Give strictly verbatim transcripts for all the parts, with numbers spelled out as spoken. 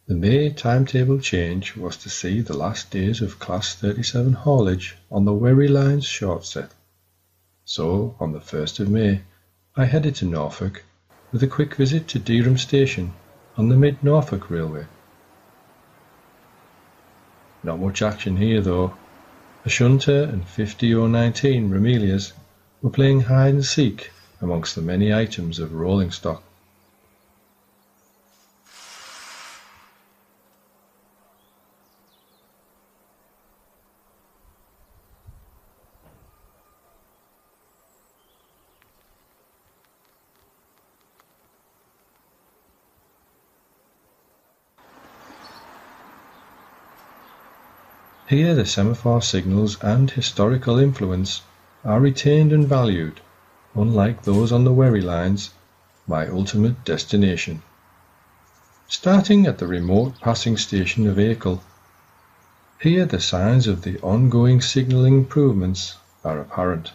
The May timetable change was to see the last days of Class thirty-seven haulage on the Wherry Line's short set. So, on the first of May, I headed to Norfolk with a quick visit to Dereham Station on the Mid-Norfolk Railway. Not much action here though. A shunter and fifty oh nineteen Ramelias were playing hide and seek amongst the many items of rolling stock. Here the semaphore signals and historical influence are retained and valued, unlike those on the Wherry lines, my ultimate destination. Starting at the remote passing station of Acle, here the signs of the ongoing signalling improvements are apparent.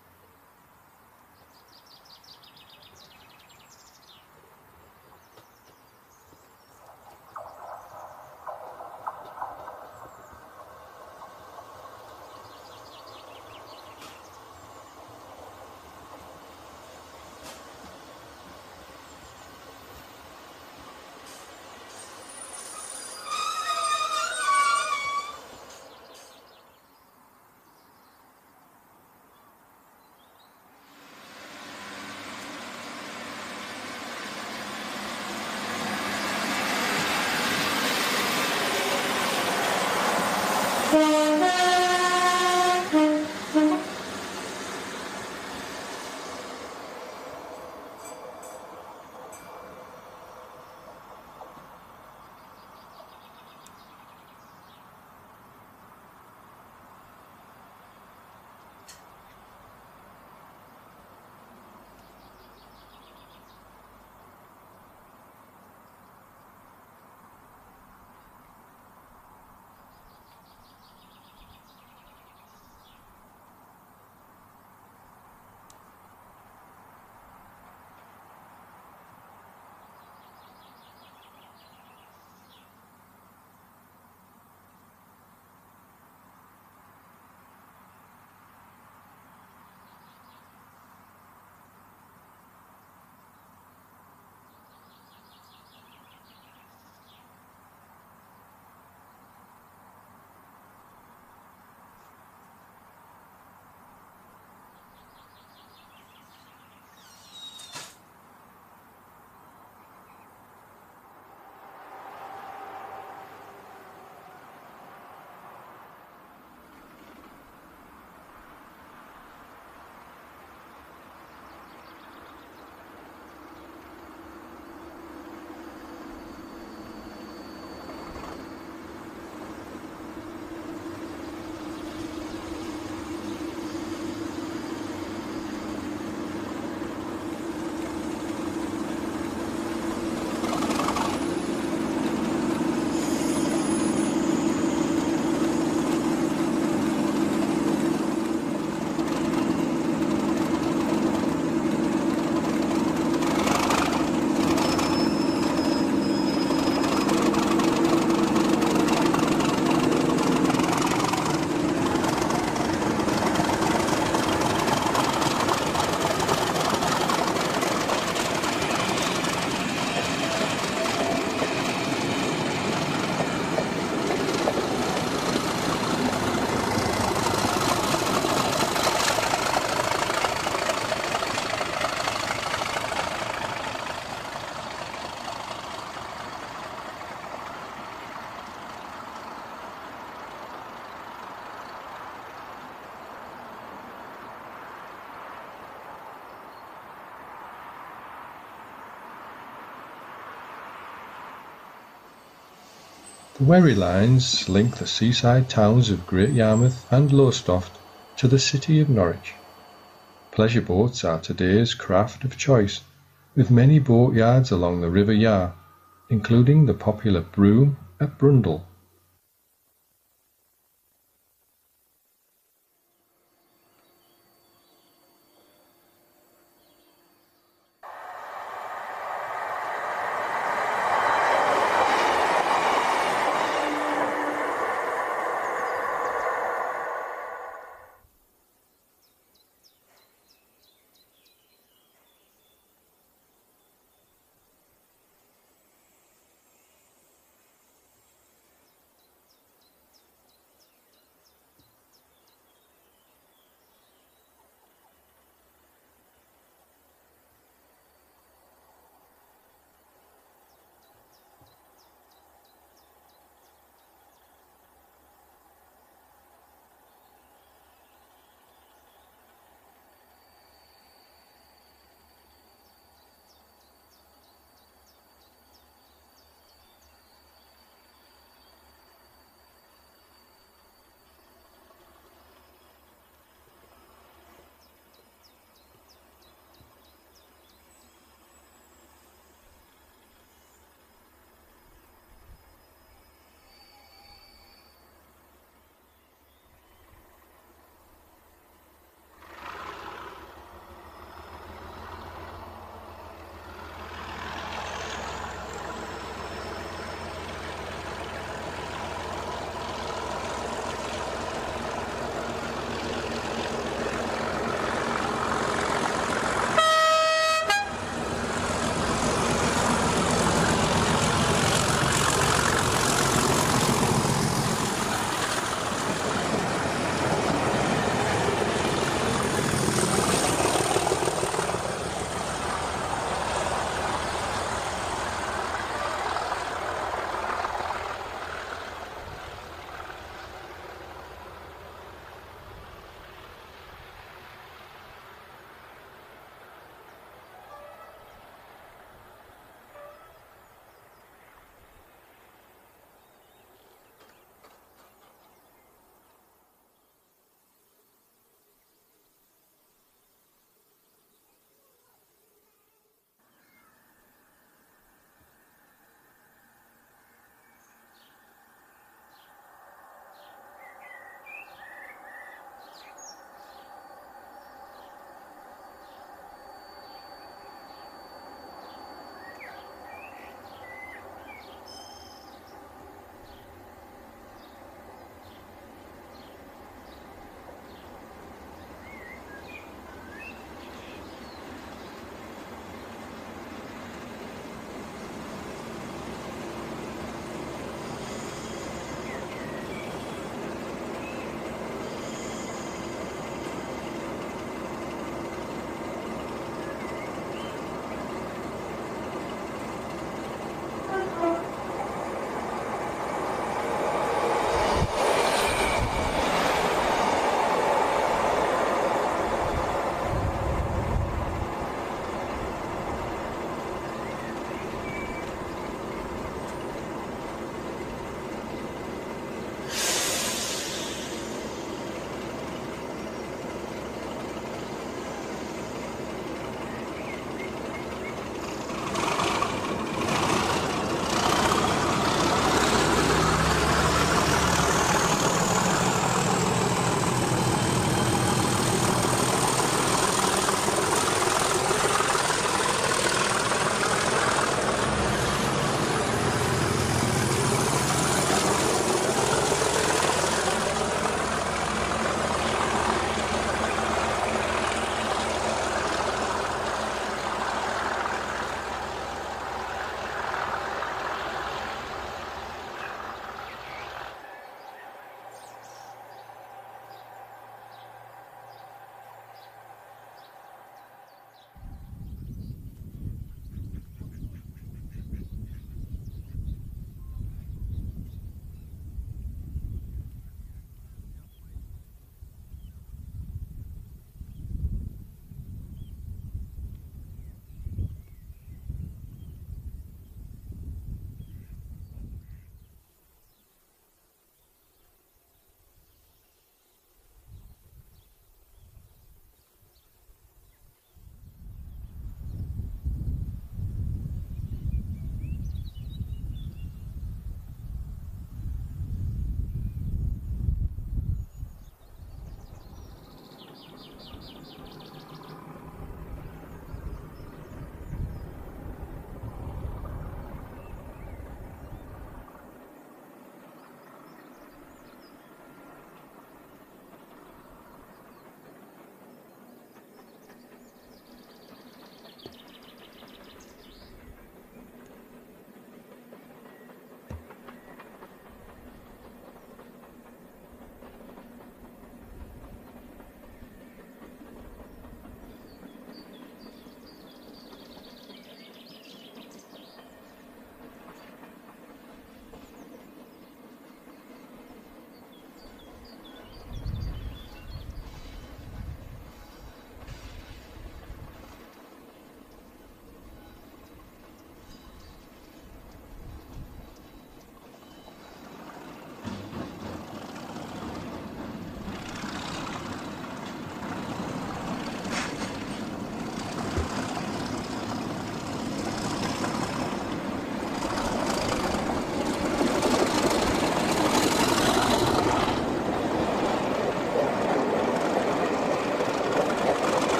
The Wherry lines link the seaside towns of Great Yarmouth and Lowestoft to the city of Norwich. Pleasure boats are today's craft of choice, with many boatyards along the River Yar, including the popular Broom at Brundall.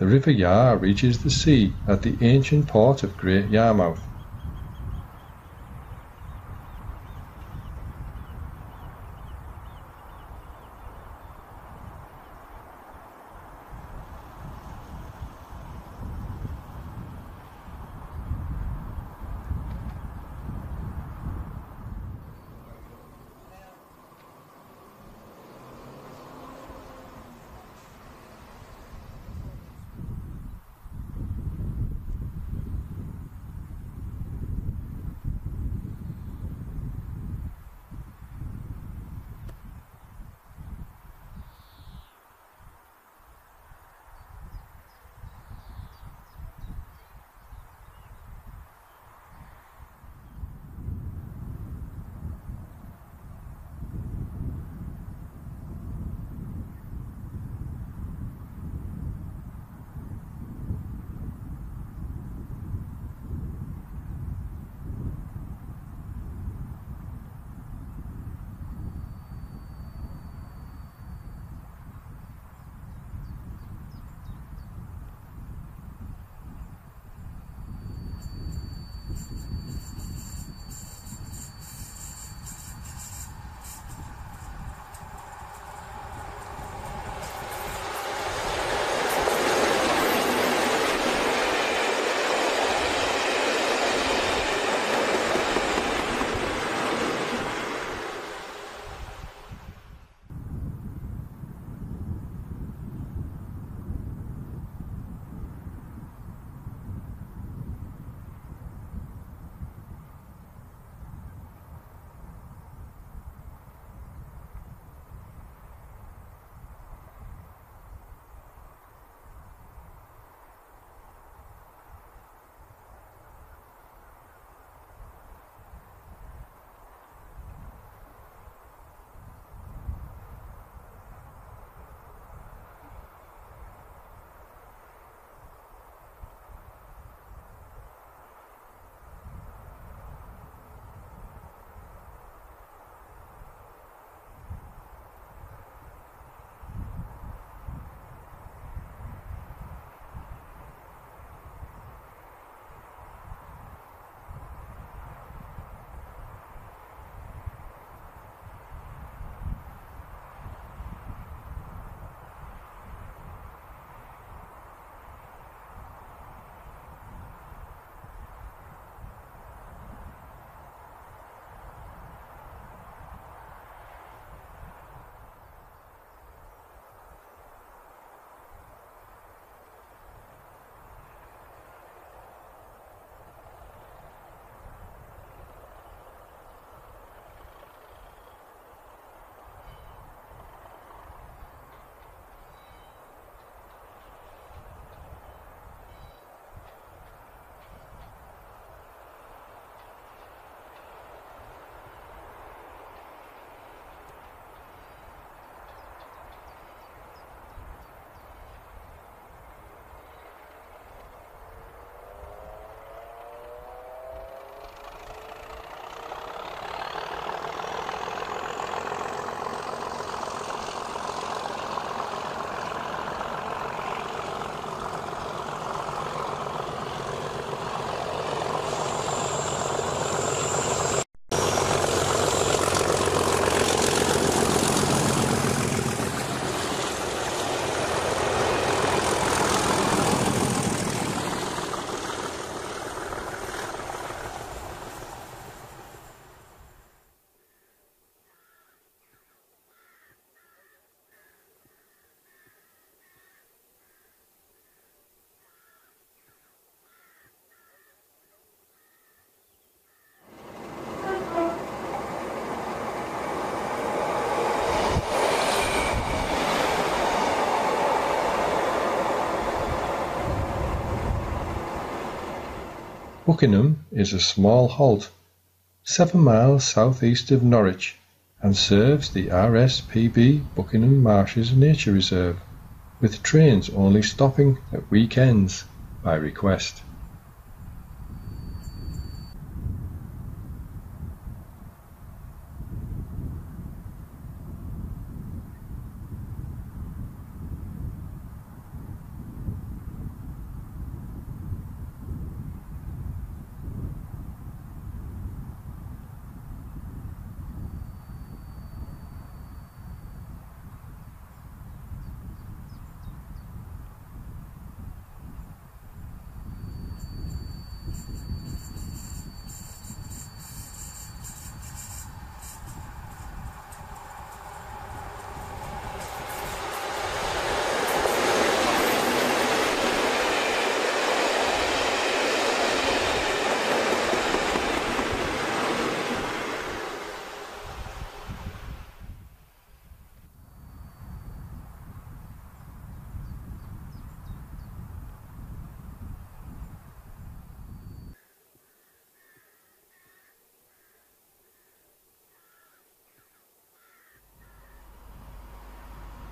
River Yar reaches the sea at the ancient port of Great Yarmouth. Buckingham is a small halt, seven miles southeast of Norwich, and serves the R S P B Buckingham Marshes Nature Reserve, with trains only stopping at weekends by request.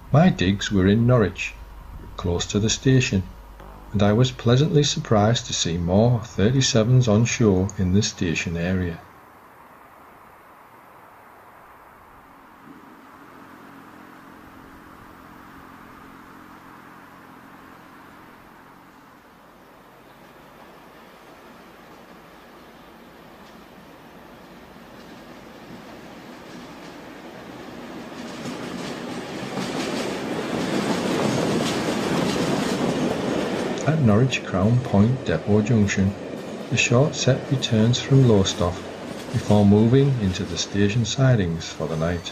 My digs were in Norwich, close to the station, and I was pleasantly surprised to see more thirty-sevens on shore in the station area. At Norwich Crown Point Depot Junction, the short set returns from Lowestoft before moving into the station sidings for the night.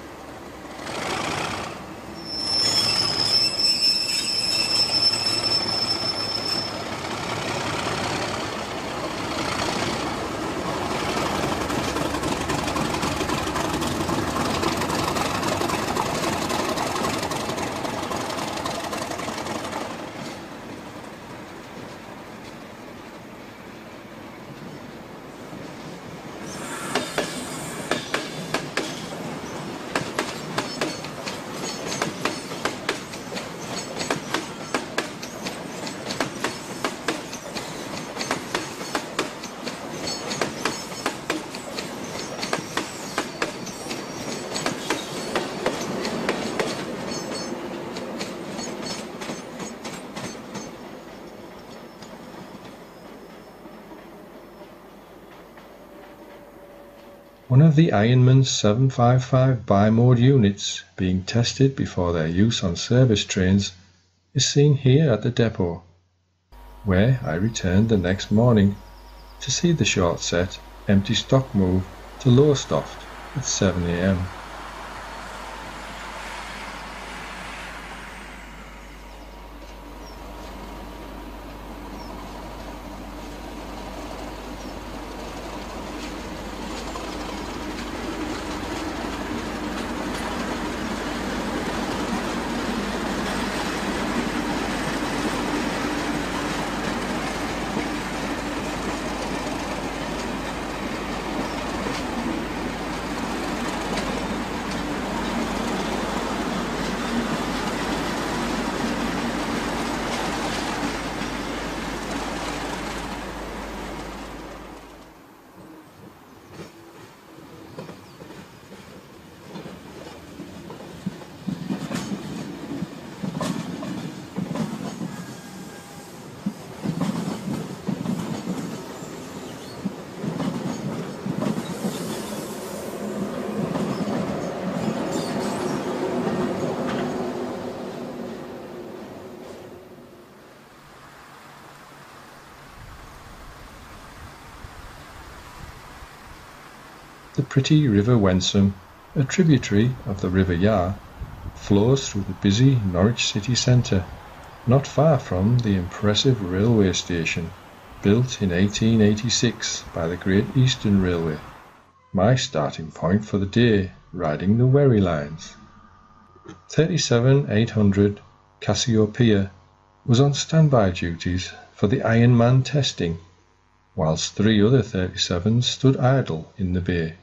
One of the Ironman's seven fifty-five bi-mode units being tested before their use on service trains is seen here at the depot, where I returned the next morning to see the short set empty stock move to Lowestoft at seven a m. The pretty River Wensum, a tributary of the River Yar, flows through the busy Norwich city centre, not far from the impressive railway station, built in eighteen eighty-six by the Great Eastern Railway, my starting point for the day riding the wherry lines. thirty-seven eight hundred Cassiopeia was on standby duties for the Ironman testing, whilst three other thirty-sevens stood idle in the bay.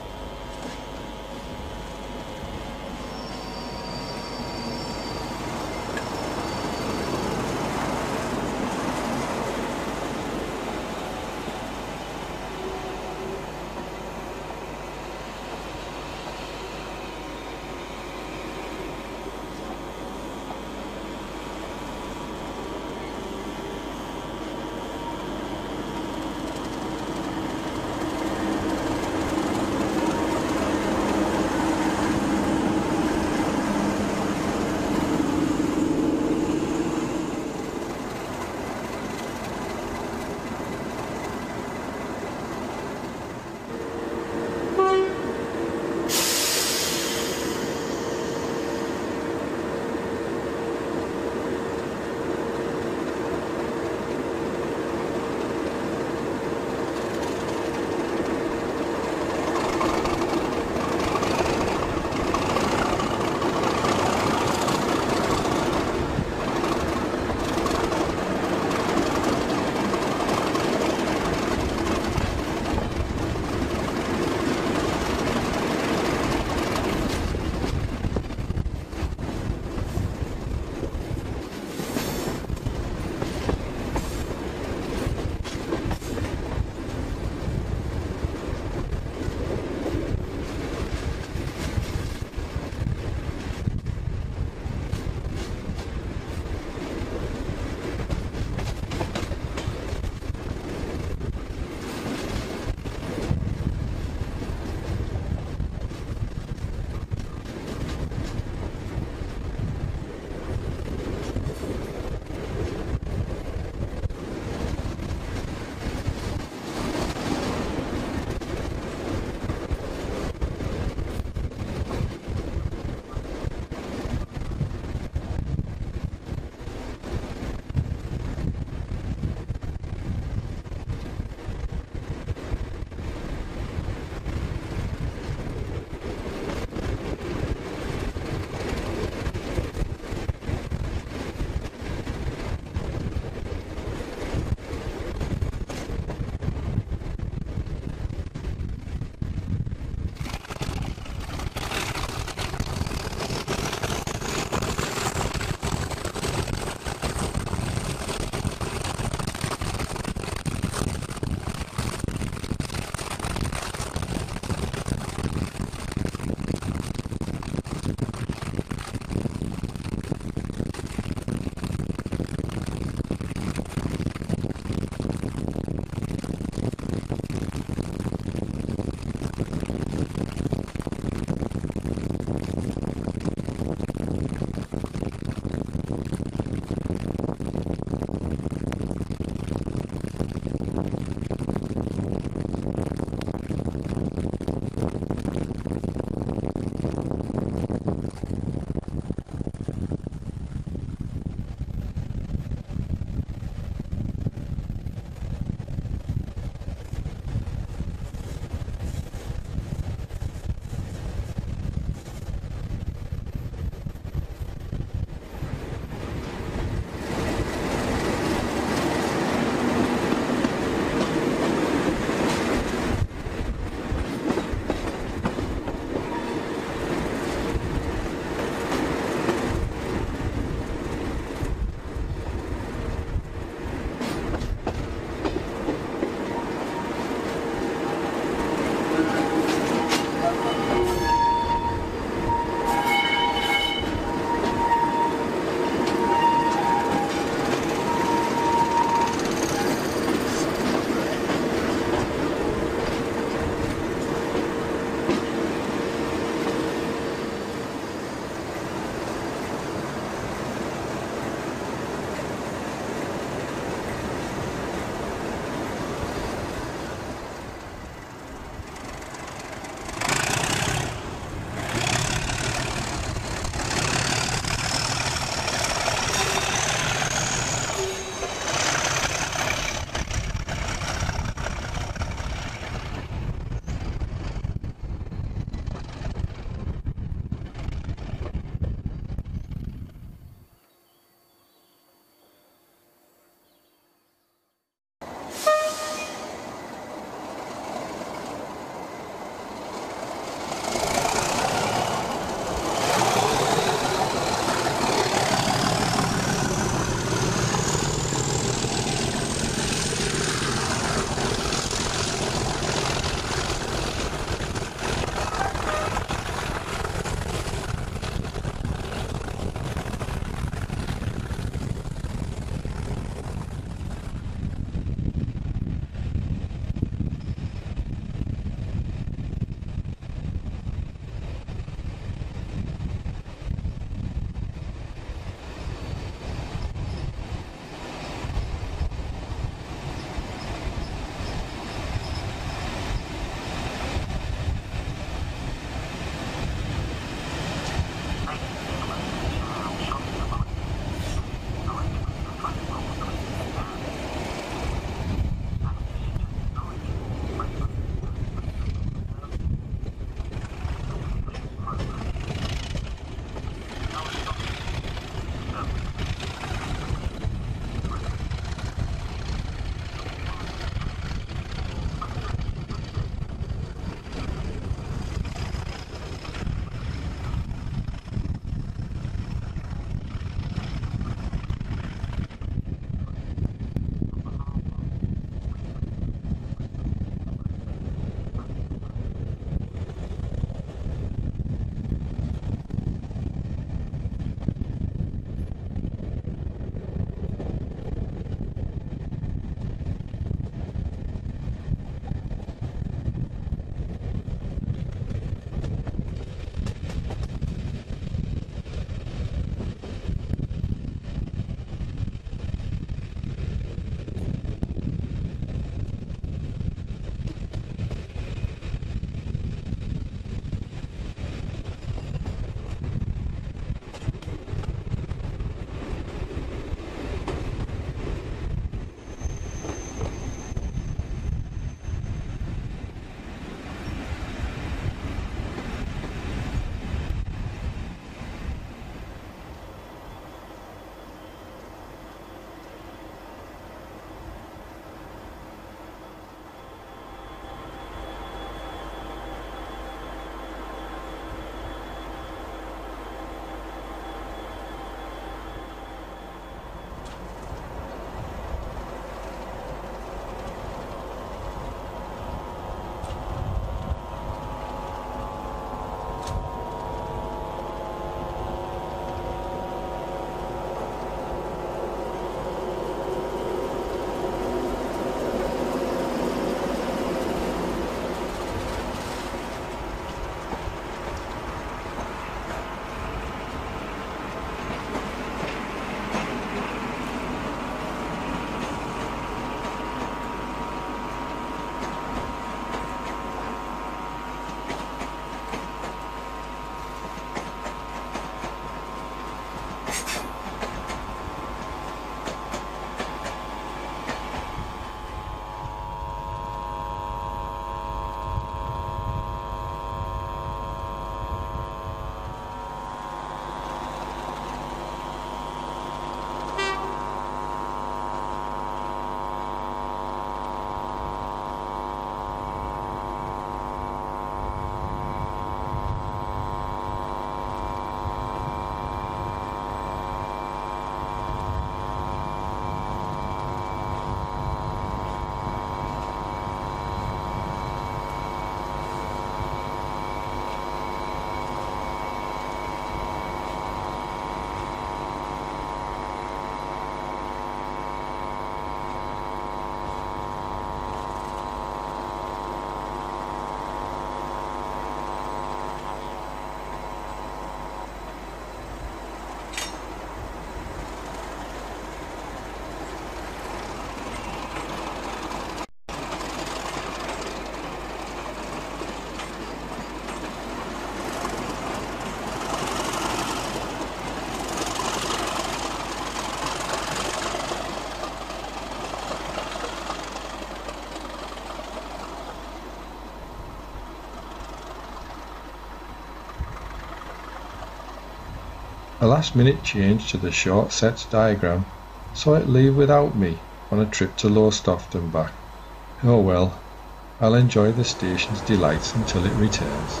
last minute change to the short sets diagram saw it leave without me on a trip to Lowestoft and back. Oh well, I'll enjoy the station's delights until it returns.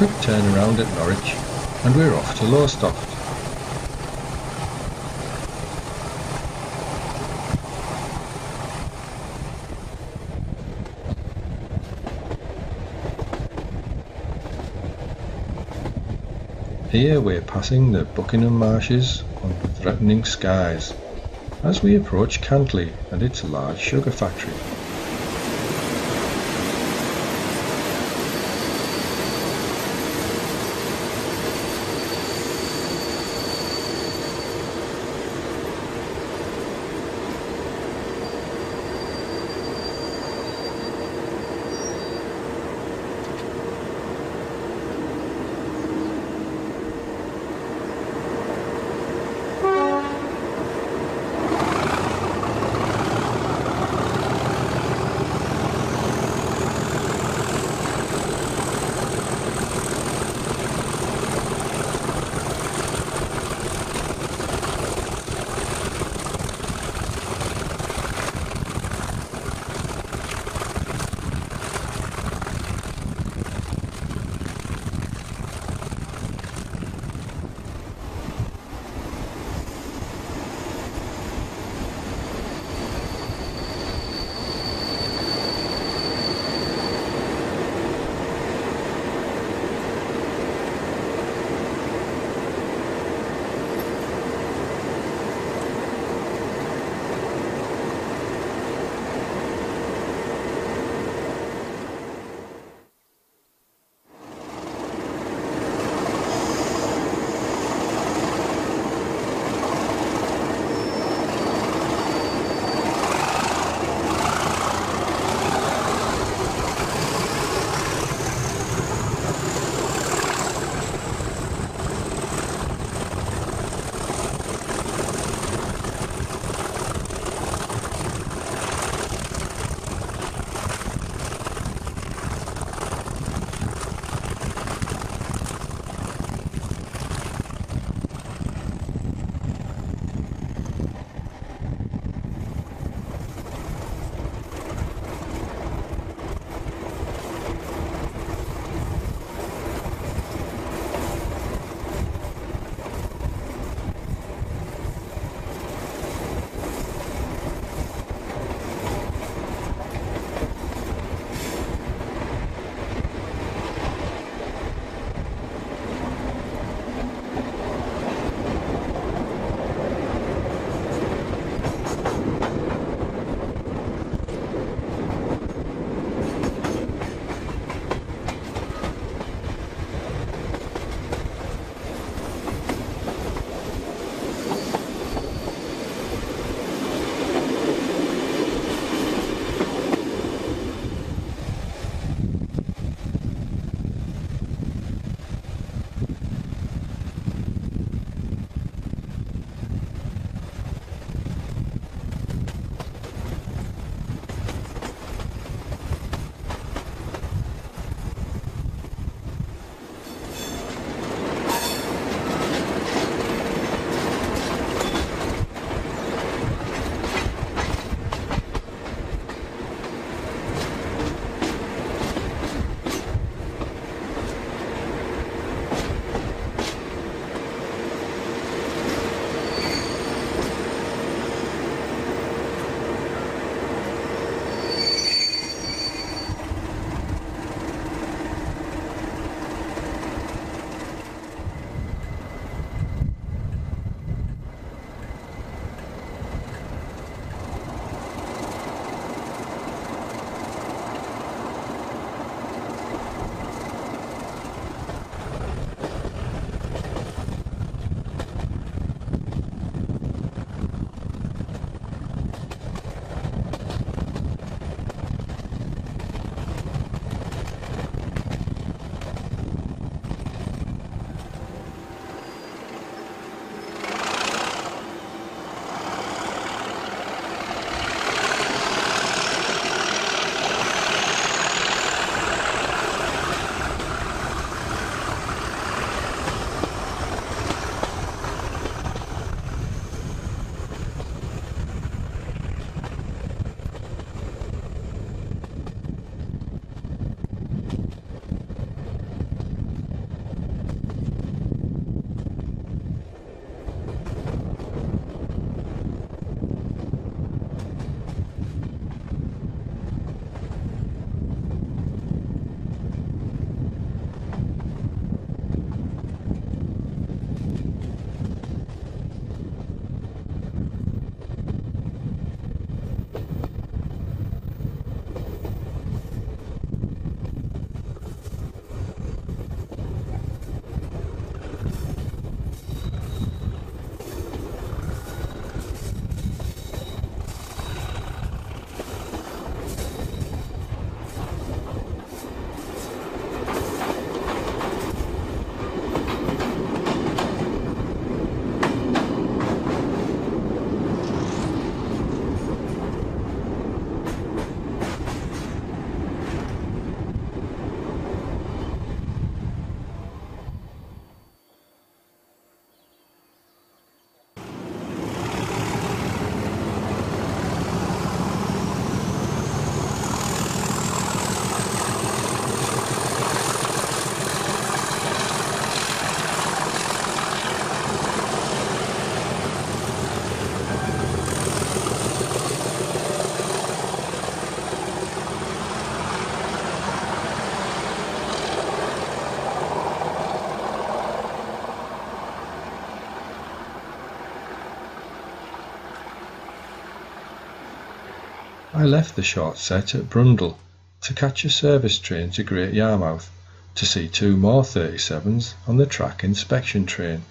quick turnaround at Norwich and we're off to Lowestoft. Here we're passing the Buckingham Marshes under threatening skies as we approach Cantley and its large sugar factory. I left the short set at Brundall to catch a service train to Great Yarmouth to see two more thirty-sevens on the track inspection train.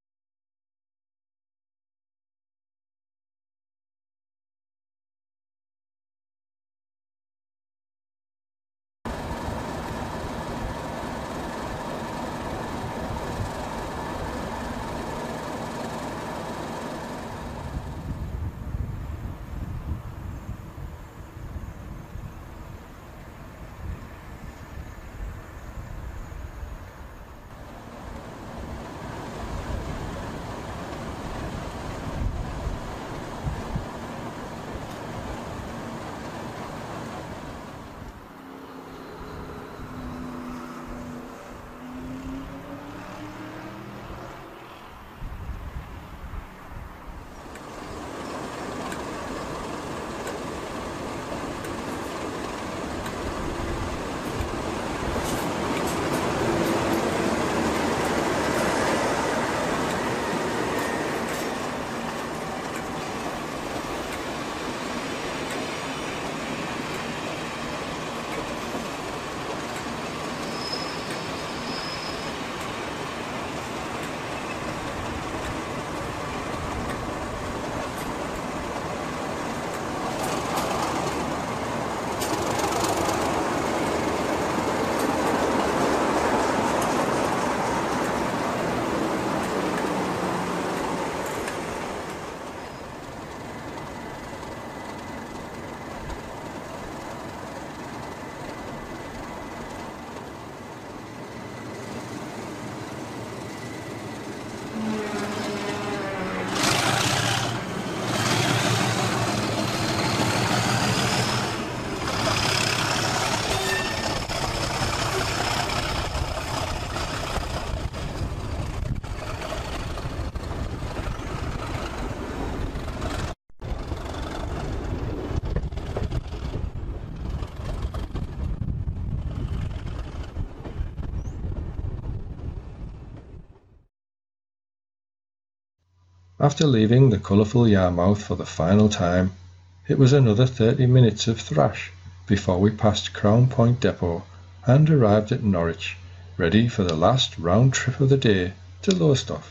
After leaving the colourful Yarmouth for the final time, it was another thirty minutes of thrash before we passed Crown Point Depot and arrived at Norwich, ready for the last round trip of the day to Lowestoft.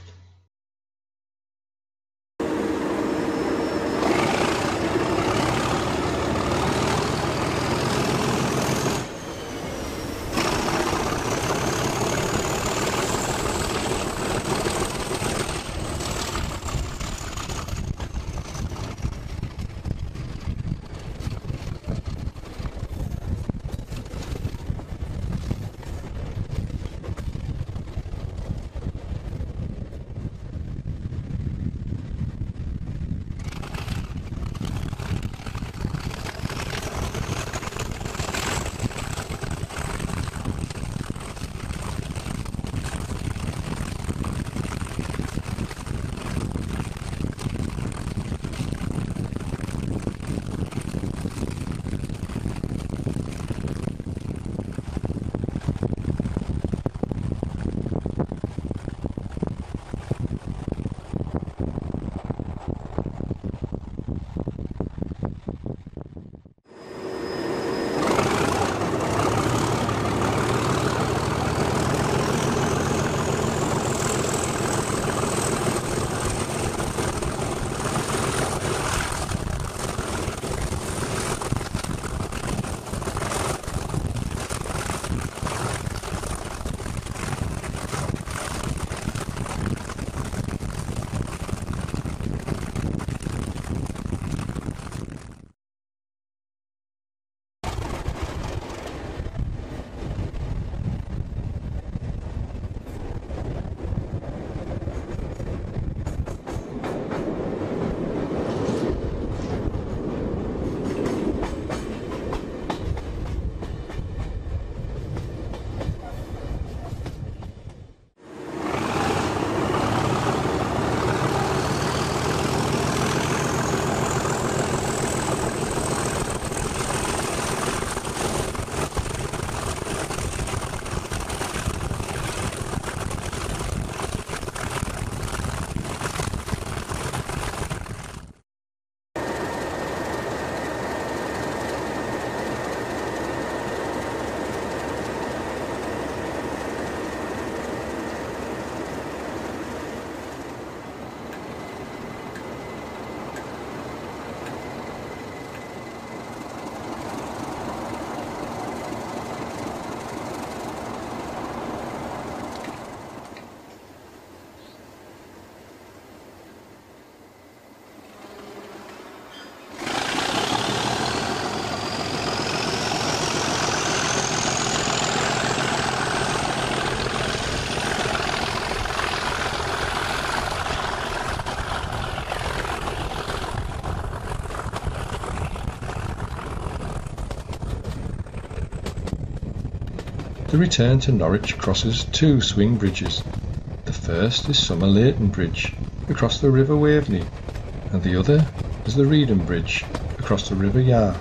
The return to Norwich crosses two swing bridges. The first is Summer Leighton Bridge across the River Waveney, and the other is the Reedham Bridge across the River Yar.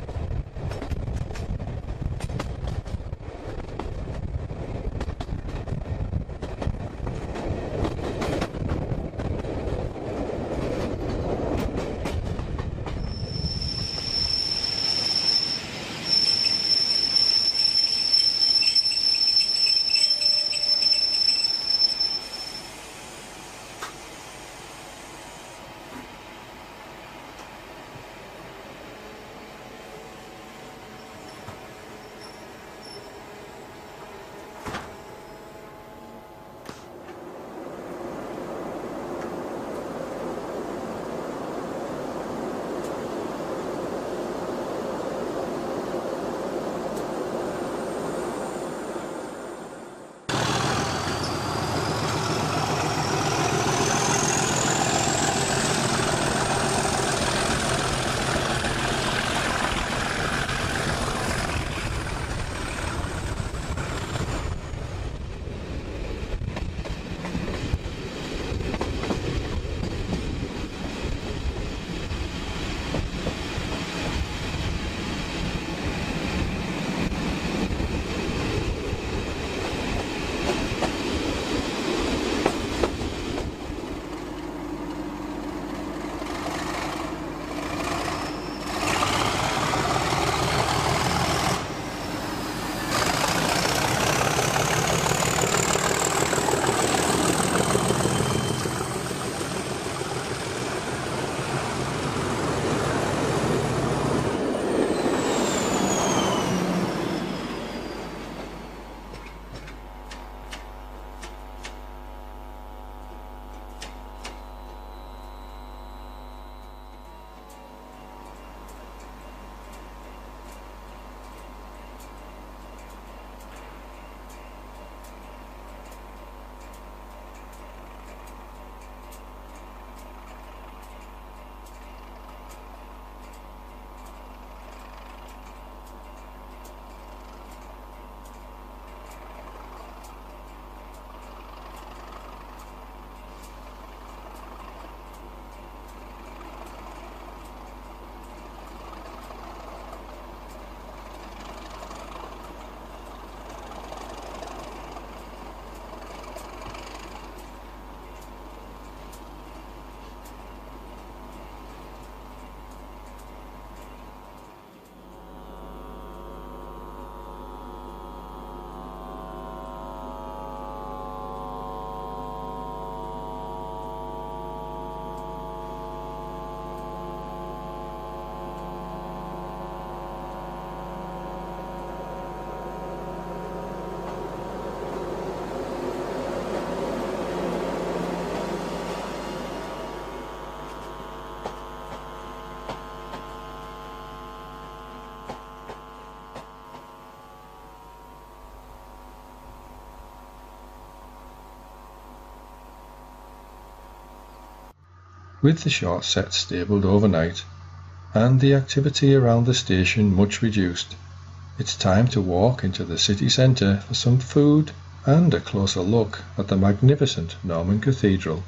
With the short set stabled overnight, and the activity around the station much reduced, it's time to walk into the city centre for some food and a closer look at the magnificent Norman Cathedral.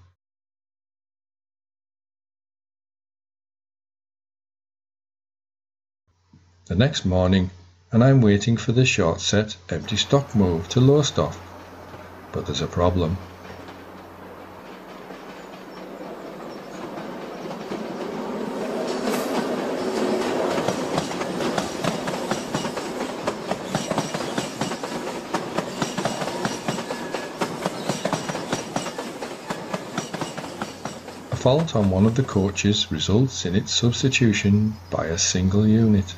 The next morning, and I'm waiting for the short set empty stock move to Lowestoft. But there's a problem. A fault on one of the coaches results in its substitution by a single unit.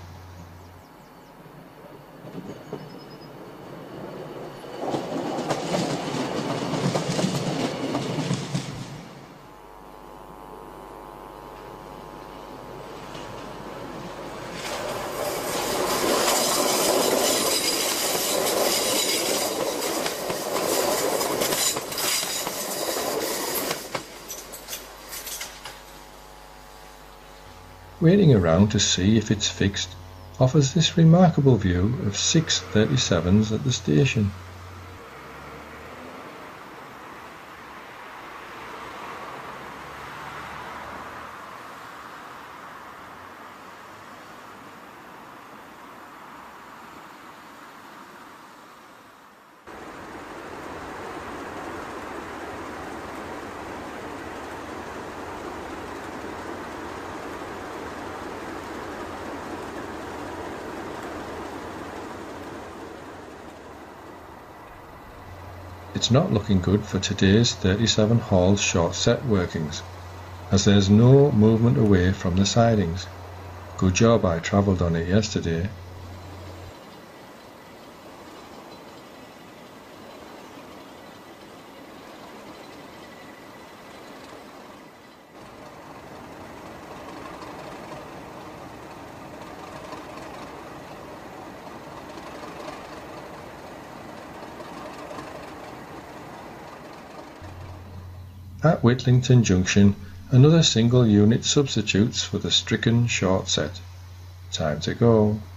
Waiting around to see if it's fixed offers this remarkable view of six thirty-sevens at the station. It's not looking good for today's thirty-seven Hall's short set workings, as there's no movement away from the sidings. Good job I travelled on it yesterday. At Whitlington Junction, another single unit substitutes for the stricken short set. Time to go.